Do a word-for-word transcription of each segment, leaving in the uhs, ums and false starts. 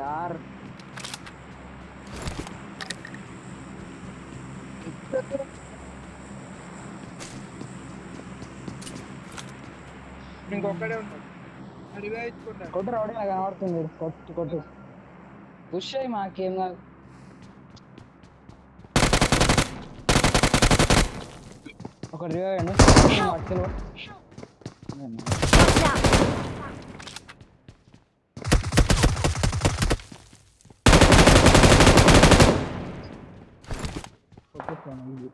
यार ఇంకొక్కడే ఉంటాడు అడిగా ఇచ్చుకుంటాడు కొట్టు రౌడీ నాకు కనబడుతుంది కొట్టు కొట్టు పుష్ అయ్యి మాకేం కాదు ఒక రివైవ్ అండి మట్టిలో కొట్టేస్తాను ఇది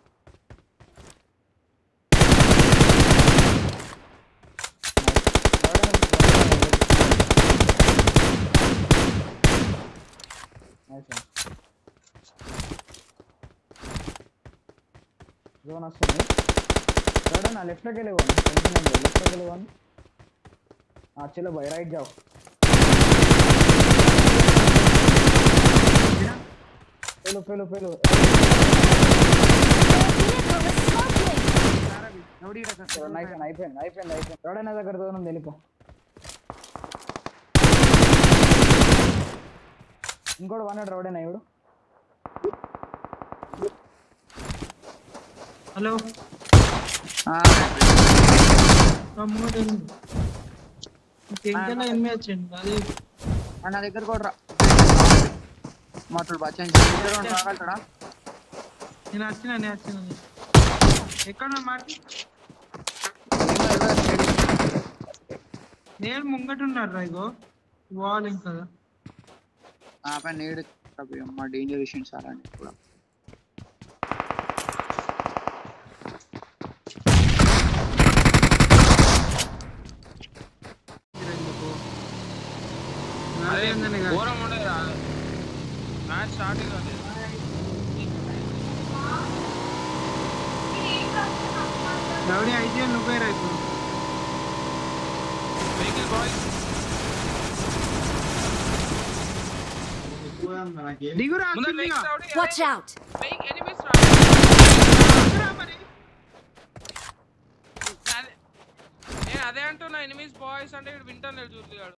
जोन వస్తుంది थोड़ा ना लेफ्ट के लिए वन लेफ्ट के लिए वन हां चलो भाई राइट जाओ पेलो पेलो पेलो నోడి రక నైఫ్ నైఫ్ నైఫ్ నైఫ్ थोड़ा ना దగ్గర దూరం వెళ్ళిపో ఇంకోటి వన్ రోడేనా ఇప్పుడు హలో ఆ అమ్మో దేని ఇంకెంకైనా ఎనిమి వచ్చింది అది నా దగ్గర కూడా రా మాటలు బచ్చన్ దగ్గర రాగలటడా నేను వచ్చినా నేను వచ్చినా ఎక్కడ మాటి నేను ముంగట ఉన్నారు రైగో వాల్ ఇంకా ఆ పై నీడ్ అమ్మ డేంజర్ విషయం చాలా అని కూడా అదే అందనే గా ఓరం ఉండేది మ్యాచ్ స్టార్టింగ్ అది రౌడీ ఐడియా నువ్వే రైతు వెహికల్ బాయ్స్ దిగురా ముందు కిందిగా Watch out! వెహికల్ ఎనిమీస్ దిగురా మరి నేను అదే అంటున్నా ఎనిమీస్ బాయ్స్ అంటే ఇక్కడ వింటాను చూడలేడు